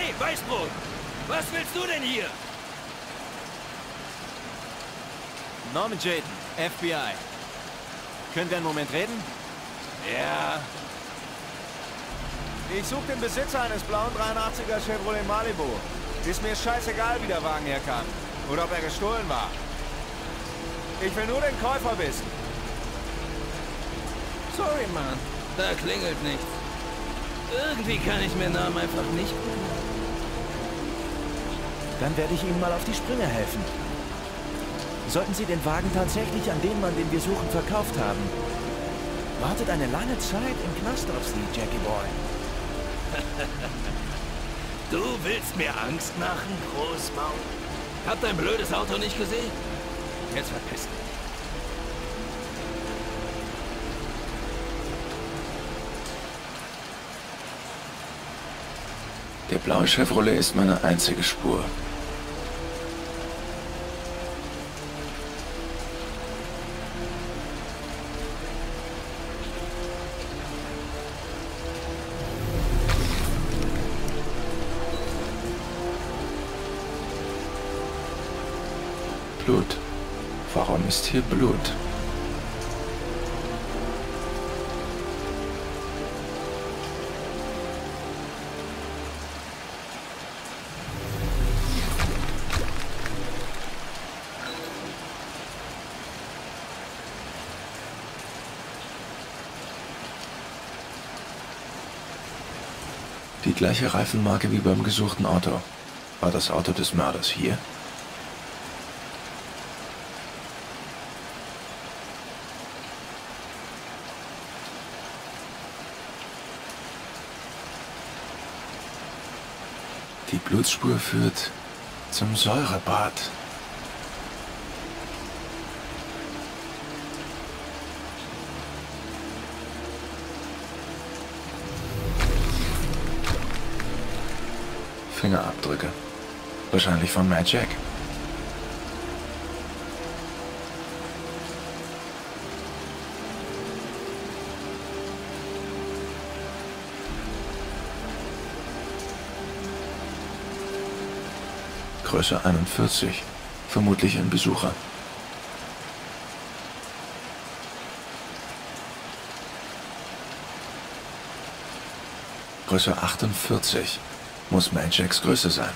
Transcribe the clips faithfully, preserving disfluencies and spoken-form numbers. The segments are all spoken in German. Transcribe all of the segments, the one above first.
Hey, Weißbrot! Was willst du denn hier? Norman Jayden, F B I. Können wir einen Moment reden? Ja. Ich suche den Besitzer eines blauen dreiundachtziger Chevrolet Malibu. Ist mir scheißegal, wie der Wagen herkam. Oder ob er gestohlen war. Ich will nur den Käufer wissen. Sorry, Mann. Da klingelt nichts. Irgendwie kann ich mir Namen einfach nicht merken. Dann werde ich Ihnen mal auf die Sprünge helfen. Sollten Sie den Wagen tatsächlich an den Mann, den wir suchen, verkauft haben, wartet eine lange Zeit im Knast auf Sie, Jackie Boy. Du willst mir Angst machen, Großmaul? Hab dein blödes Auto nicht gesehen? Jetzt verpiss dich. Der blaue Chevrolet ist meine einzige Spur. Blut. Warum ist hier Blut? Die gleiche Reifenmarke wie beim gesuchten Auto. War das Auto des Mörders hier? Die Blutspur führt zum Säurebad. Fingerabdrücke. Wahrscheinlich von Mad Jack. Größe einundvierzig. Vermutlich ein Besucher. Größe achtundvierzig. Muss Mad Jacks Größe sein.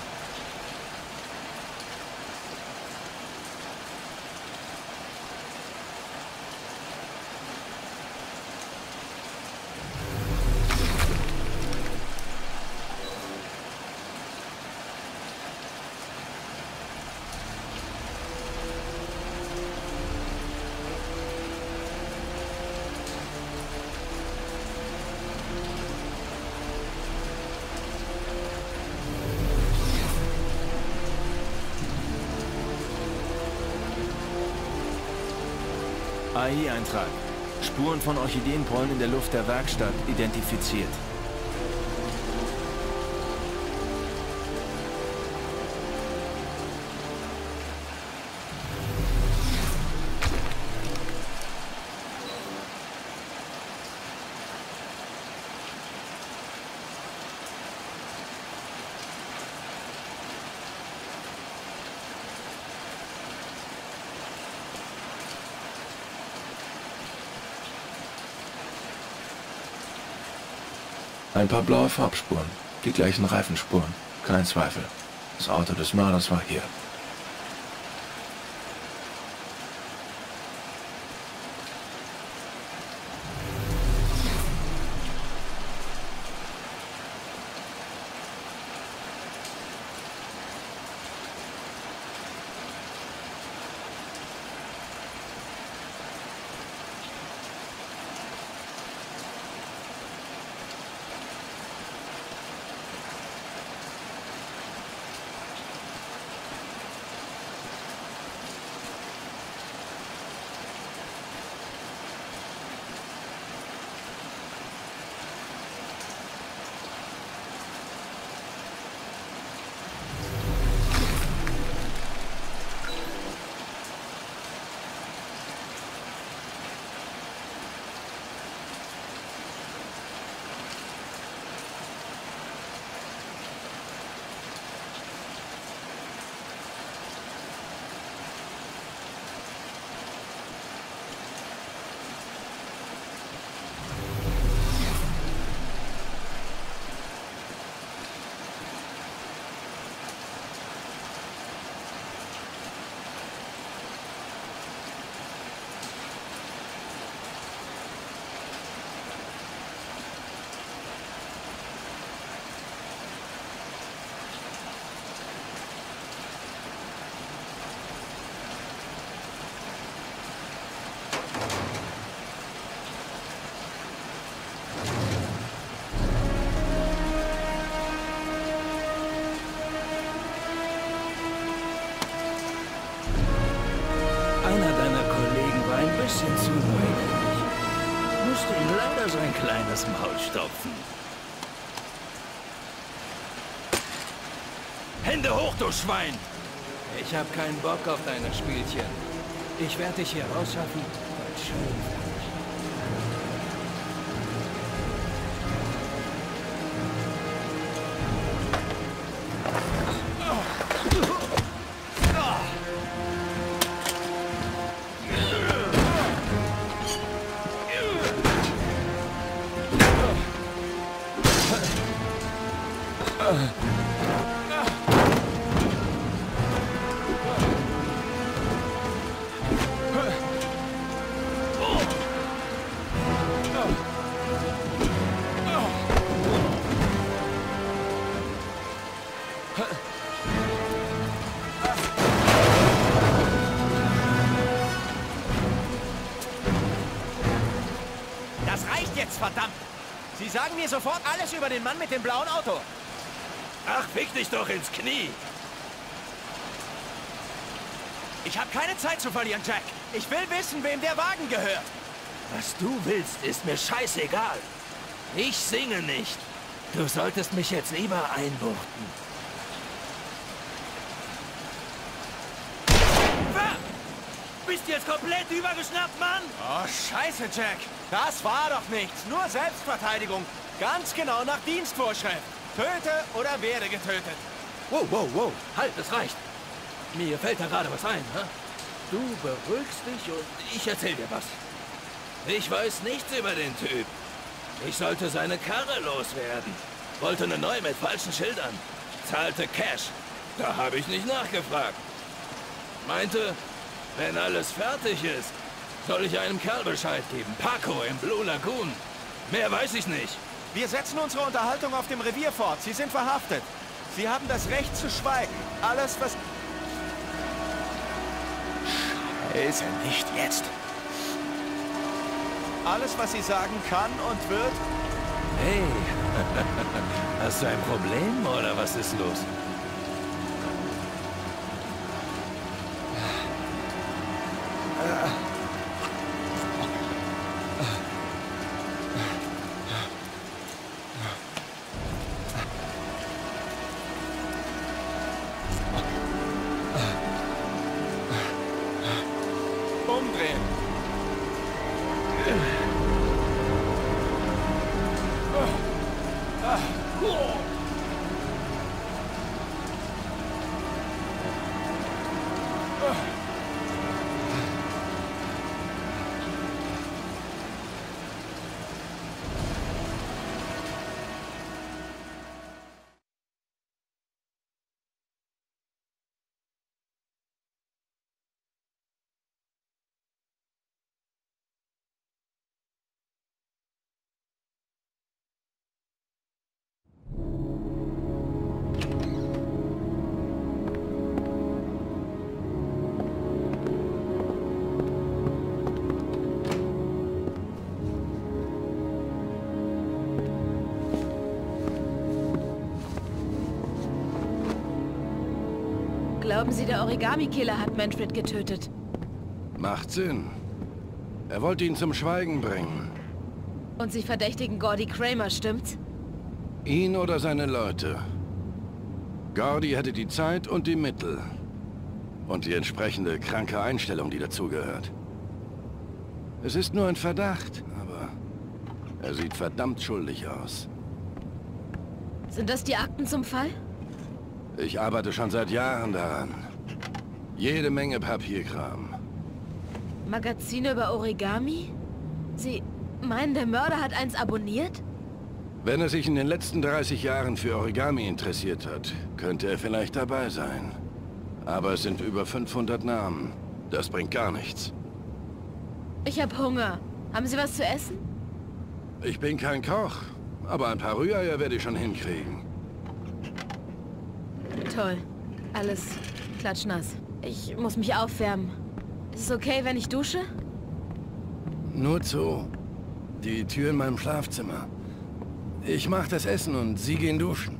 A I-Eintrag. Spuren von Orchideenpollen in der Luft der Werkstatt identifiziert. Ein paar blaue Farbspuren, die gleichen Reifenspuren, kein Zweifel. Das Auto des Mörders war hier. neugierig. Musste ihm leider sein kleines Maul stopfen. Hände hoch, du Schwein! Ich hab keinen Bock auf deine Spielchen. Ich werde dich hier rausschaffen und schön fertig. Das reicht jetzt, verdammt! Sie sagen mir sofort alles über den Mann mit dem blauen Auto. Ach, fick dich doch ins Knie! Ich habe keine Zeit zu verlieren, Jack. Ich will wissen, wem der Wagen gehört. Was du willst, ist mir scheißegal. Ich singe nicht. Du solltest mich jetzt lieber einbuchten. Ah! Bist jetzt komplett übergeschnappt, Mann? Oh, scheiße, Jack. Das war doch nichts. Nur Selbstverteidigung. Ganz genau nach Dienstvorschrift. Töte oder werde getötet. Wow, wow, wow. Halt, es reicht. Mir fällt da gerade was ein, hä? Du beruhigst dich und ich erzähl dir was. Ich weiß nichts über den Typ. Ich sollte seine Karre loswerden. Wollte eine neue mit falschen Schildern. Zahlte Cash. Da habe ich nicht nachgefragt. Meinte, wenn alles fertig ist, soll ich einem Kerl Bescheid geben. Paco im Blue Lagoon. Mehr weiß ich nicht. Wir setzen unsere Unterhaltung auf dem Revier fort. Sie sind verhaftet. Sie haben das Recht zu schweigen. Alles, was... Scheiße, nicht jetzt. Alles, was Sie sagen kann und wird... Hey, hast du ein Problem oder was ist los? Umdrehen. Glauben Sie, der Origami-Killer hat Manfred getötet? Macht Sinn. Er wollte ihn zum Schweigen bringen. Und Sie verdächtigen Gordy Kramer, stimmt's? Ihn oder seine Leute. Gordy hätte die Zeit und die Mittel. Und die entsprechende kranke Einstellung, die dazugehört. Es ist nur ein Verdacht, aber er sieht verdammt schuldig aus. Sind das die Akten zum Fall? Ich arbeite schon seit Jahren daran. Jede Menge Papierkram. Magazine über Origami? Sie meinen, der Mörder hat eins abonniert? Wenn er sich in den letzten dreißig Jahren für Origami interessiert hat, könnte er vielleicht dabei sein. Aber es sind über fünfhundert Namen. Das bringt gar nichts. Ich hab Hunger. Haben Sie was zu essen? Ich bin kein Koch, aber ein paar Rühreier werde ich schon hinkriegen. Toll. Alles klatschnass. Ich muss mich aufwärmen. Ist es okay, wenn ich dusche? Nur zu. Die Tür in meinem Schlafzimmer. Ich mach das Essen und Sie gehen duschen.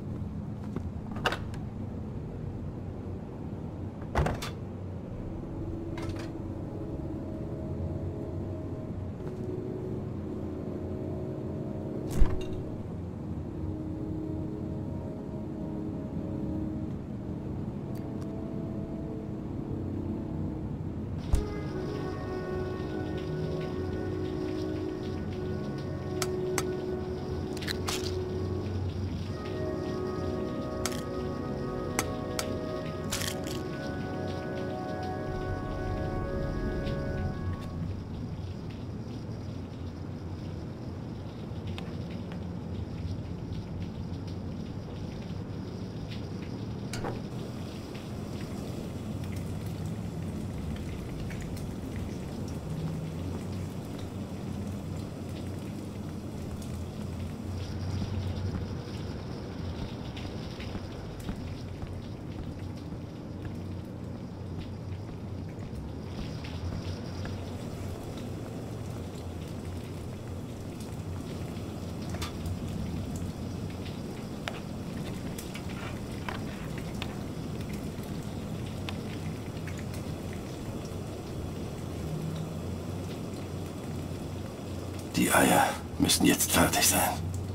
Die Eier müssen jetzt fertig sein.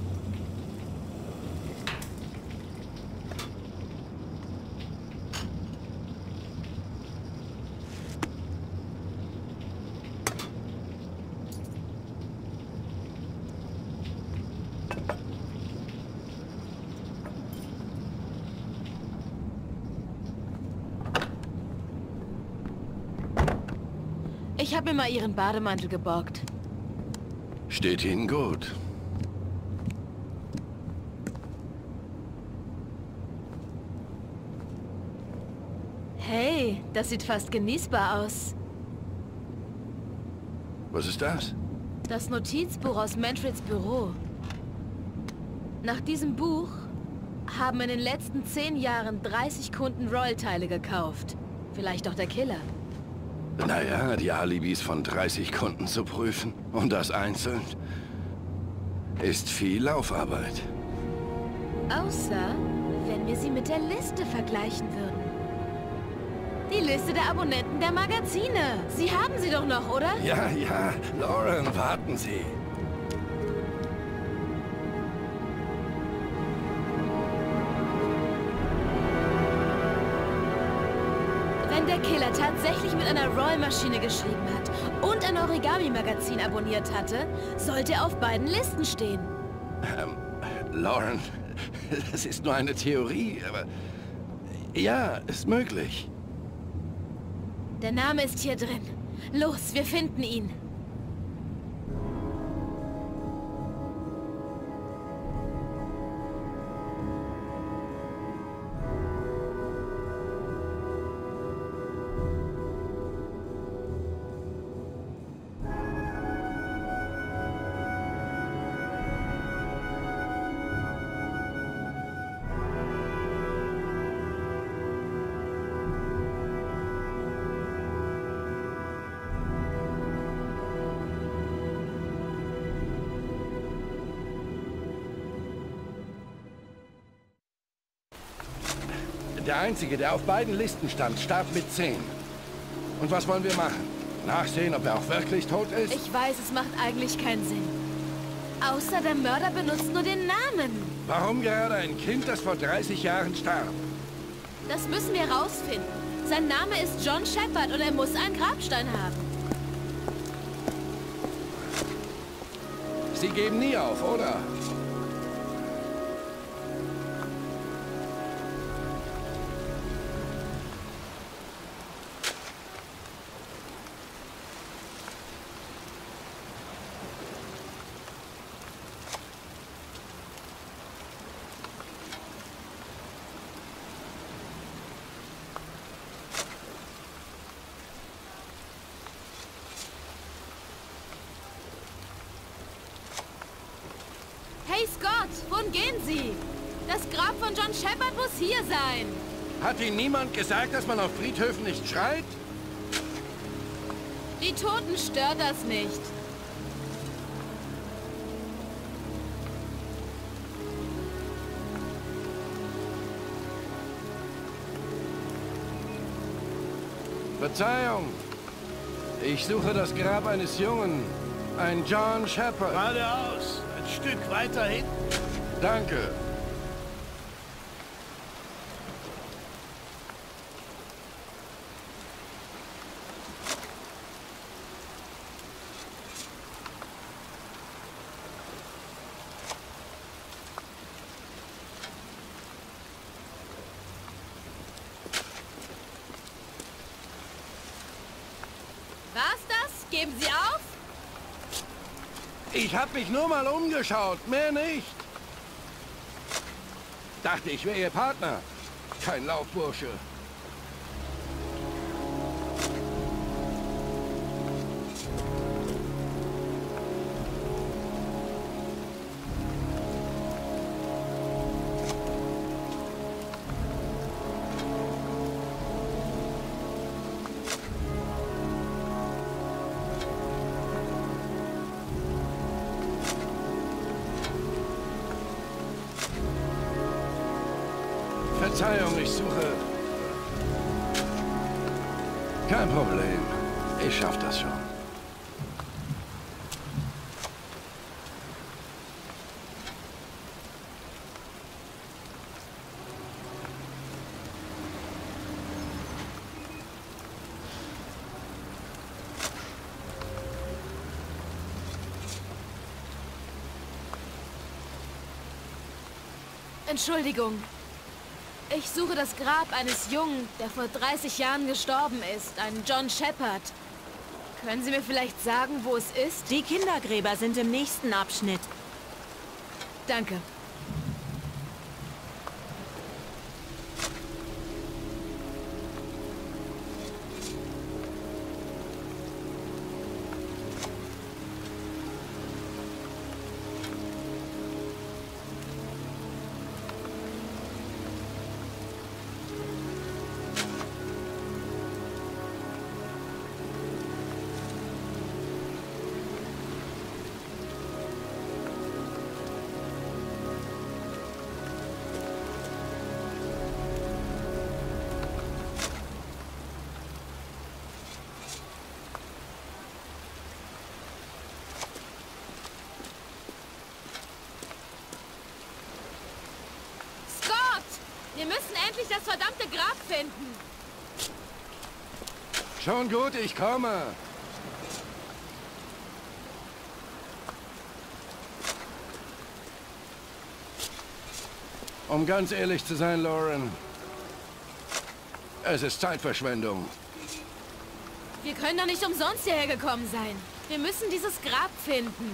Ich habe mir mal Ihren Bademantel geborgt. Steht Ihnen gut. Hey, das sieht fast genießbar aus. Was ist das? Das Notizbuch aus Manfreds Büro. Nach diesem Buch haben in den letzten zehn Jahren dreißig Kunden Royal-Teile gekauft. Vielleicht auch der Killer. Naja, die Alibis von dreißig Kunden zu prüfen und das einzeln ist viel Laufarbeit. Außer, wenn wir sie mit der Liste vergleichen würden. Die Liste der Abonnenten der Magazine. Sie haben sie doch noch, oder? Ja, ja, Lauren, warten Sie. Wenn der Killer tatsächlich mit einer Roll-Maschine geschrieben hat und ein Origami-Magazin abonniert hatte, sollte er auf beiden Listen stehen. Ähm, Lauren, das ist nur eine Theorie, aber ja, ist möglich. Der Name ist hier drin. Los, wir finden ihn. Der Einzige, der auf beiden Listen stand, starb mit zehn. Und was wollen wir machen? Nachsehen, ob er auch wirklich tot ist? Ich weiß, es macht eigentlich keinen Sinn. Außer der Mörder benutzt nur den Namen. Warum gerade ein Kind, das vor dreißig Jahren starb? Das müssen wir rausfinden. Sein Name ist John Shepard und er muss einen Grabstein haben. Sie geben nie auf, oder? Hey Scott, wohin gehen Sie? Das Grab von John Shepard muss hier sein. Hat Ihnen niemand gesagt, dass man auf Friedhöfen nicht schreit? Die Toten stört das nicht. Verzeihung. Ich suche das Grab eines Jungen. Ein John Shepard. Geradeaus. Ein Stück weiter hinten. Danke. War's das? Geben Sie auf? Ich habe mich nur mal umgeschaut, mehr nicht. Dachte, ich wäre Ihr Partner. Kein Laufbursche. Verzeihung, ich suche... Kein Problem. Ich schaff das schon. Entschuldigung. Ich suche das Grab eines Jungen, der vor dreißig Jahren gestorben ist, einen John Shepard. Können Sie mir vielleicht sagen, wo es ist? Die Kindergräber sind im nächsten Abschnitt. Danke. Wir müssen endlich das verdammte Grab finden. Schon gut, ich komme. Um ganz ehrlich zu sein, Lauren, es ist Zeitverschwendung. Wir können doch nicht umsonst hierher gekommen sein. Wir müssen dieses Grab finden.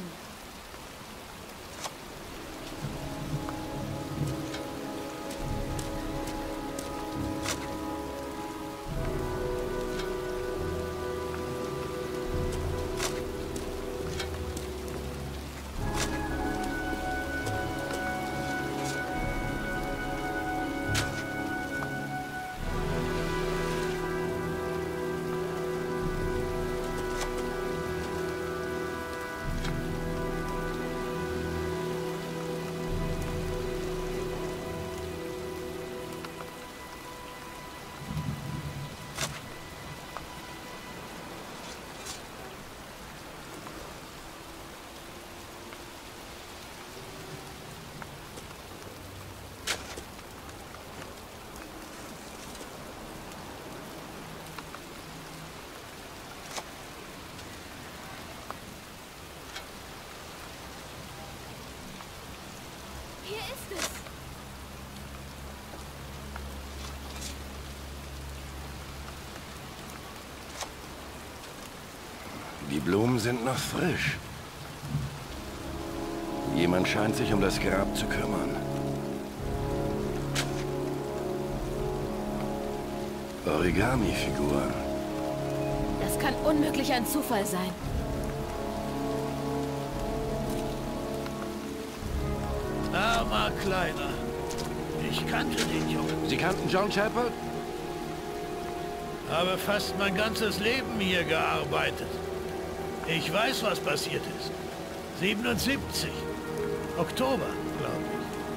Hier ist es. Die Blumen sind noch frisch. Jemand scheint sich um das Grab zu kümmern. Origami-Figuren. Das kann unmöglich ein Zufall sein. Armer Kleiner. Ich kannte den Jungen. Sie kannten John Shepard? Habe fast mein ganzes Leben hier gearbeitet. Ich weiß, was passiert ist. siebenundsiebzig. Oktober, glaube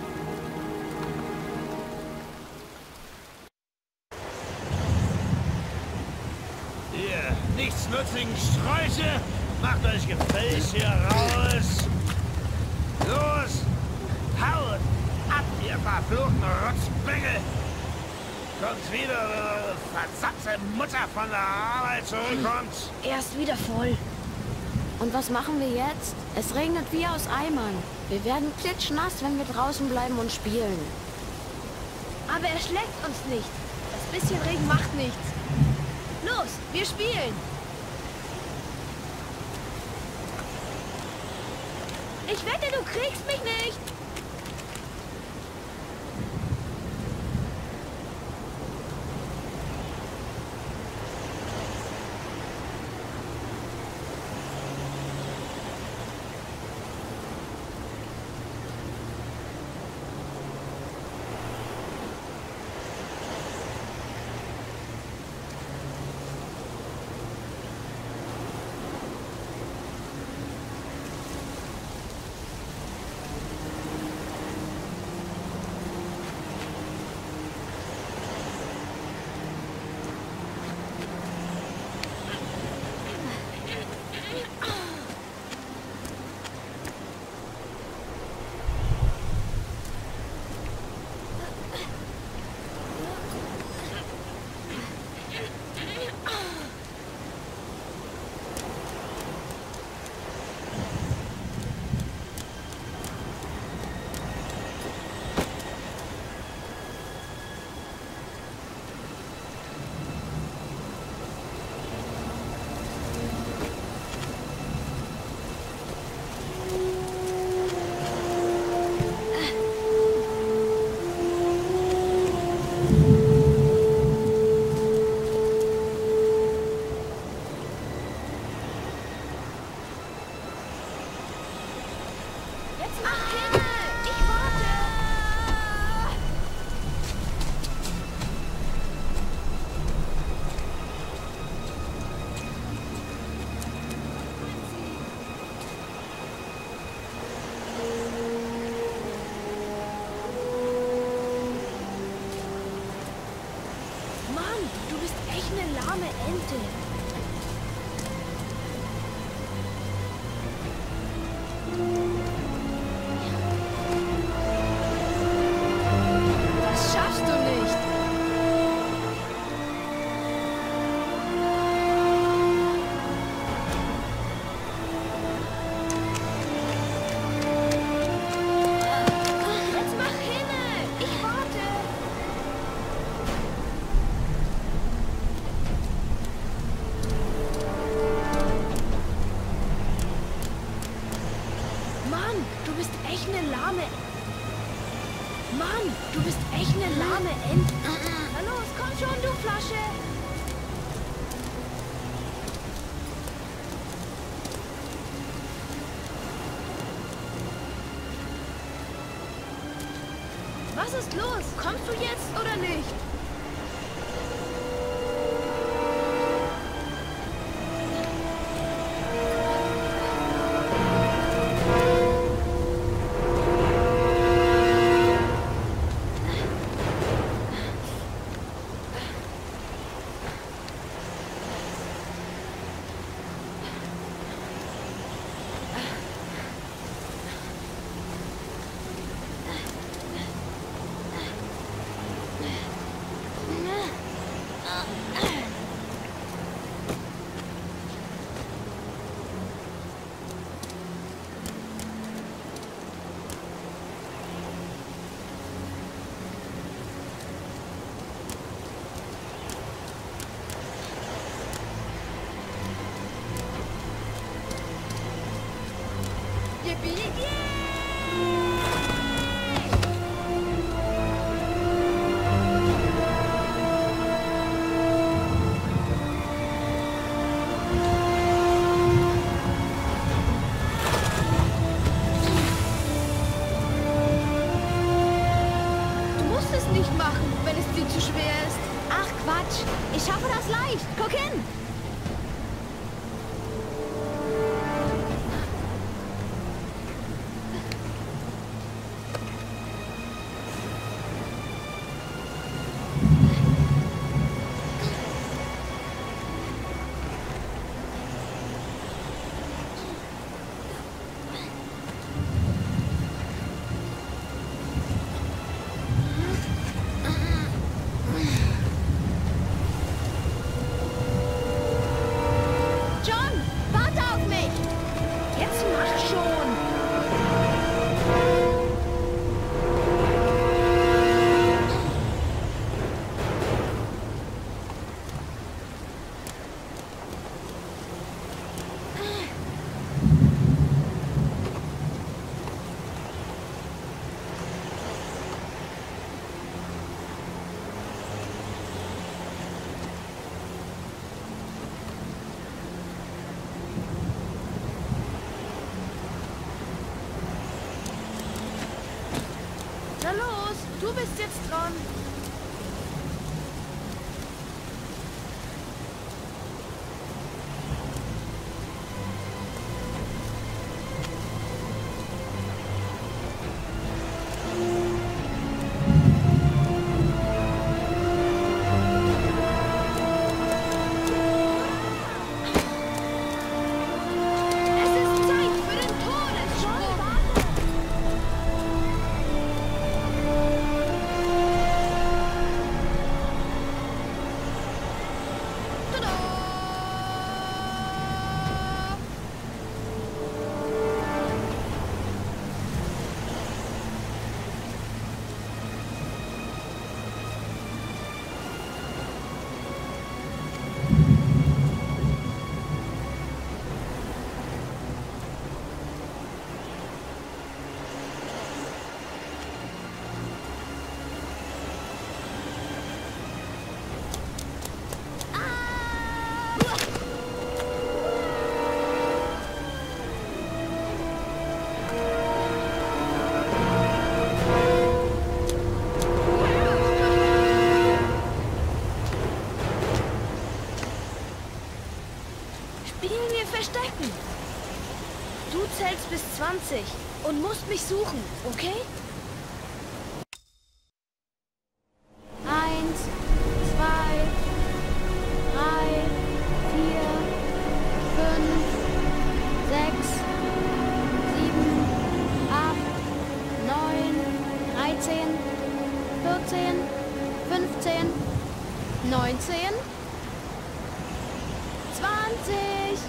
ich. Ihr nichtsnutzigen Sträuche, macht euch gefälligst hier raus. Los, haut ab, ihr verfluchten Rotzbengel. Kommt wieder, wenn eure versatzte Mutter von der Arbeit zurückkommt. Er ist wieder voll. Und was machen wir jetzt? Es regnet wie aus Eimern. Wir werden klitschnass, wenn wir draußen bleiben und spielen. Aber er schlägt uns nicht. Das bisschen Regen macht nichts. Los, wir spielen. Ich wette, du kriegst mich nicht. Mann, du bist echt eine lahme Ente. Das schaffst du nicht. Jetzt mach hinne. Ich warte. Mann, du bist echt eine lahme... Mann, du bist echt eine lahme Ente. Na los, komm schon, du Flasche. Was ist los? Kommst du jetzt oder nicht? Ich schaffe das leicht. Guck hin. Na los, du bist jetzt dran. Spielen wir Verstecken. Du zählst bis zwanzig und musst mich suchen, okay? Eins, zwei, achtzehn, fünfzehn, neunzehn, zwanzig.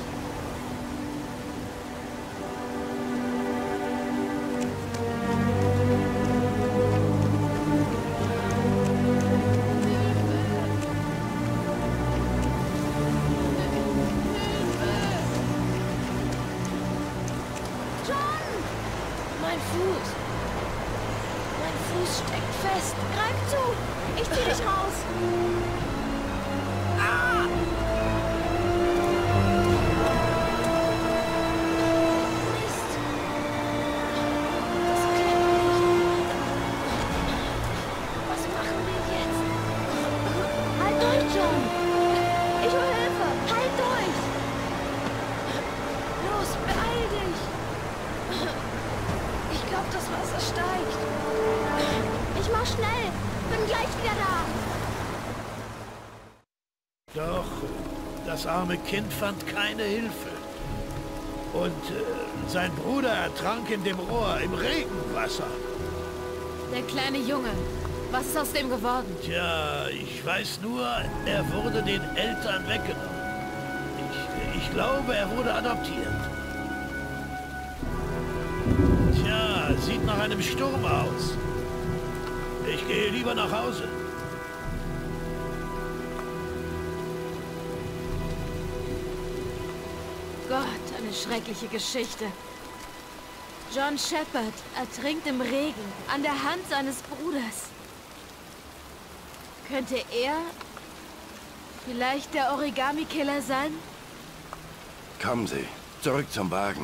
Mein Fuß. Mein Fuß steckt fest. Greif zu! Ich zieh dich raus! Ah! Mist! Das klappt nicht. Was machen wir jetzt? Halt durch, John! Ich hol Hilfe! Halt durch! Los, beeil dich! Ich glaube, das Wasser steigt. Ich mach schnell. Bin gleich wieder da. Doch, das arme Kind fand keine Hilfe. Und äh, sein Bruder ertrank in dem Rohr im Regenwasser. Der kleine Junge. Was ist aus dem geworden? Tja, ich weiß nur, er wurde den Eltern weggenommen. Ich, ich glaube, er wurde adoptiert. Tja, sieht nach einem Sturm aus. Ich gehe lieber nach Hause. Gott, eine schreckliche Geschichte. John Shepard ertrinkt im Regen an der Hand seines Bruders. Könnte er vielleicht der Origami-Killer sein? Kommen Sie, zurück zum Wagen.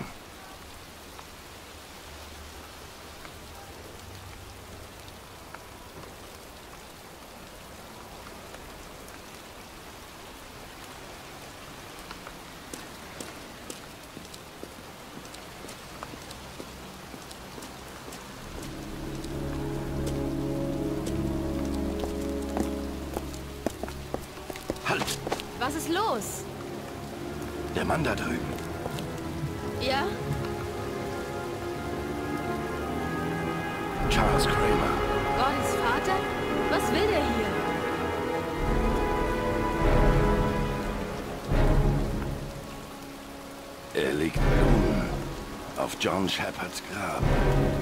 Halt! Was ist los? Der Mann da drüben. Ja? Charles Kramer. Gordys Vater? Was will der hier? Er legt Blumen auf John Shepards Grab.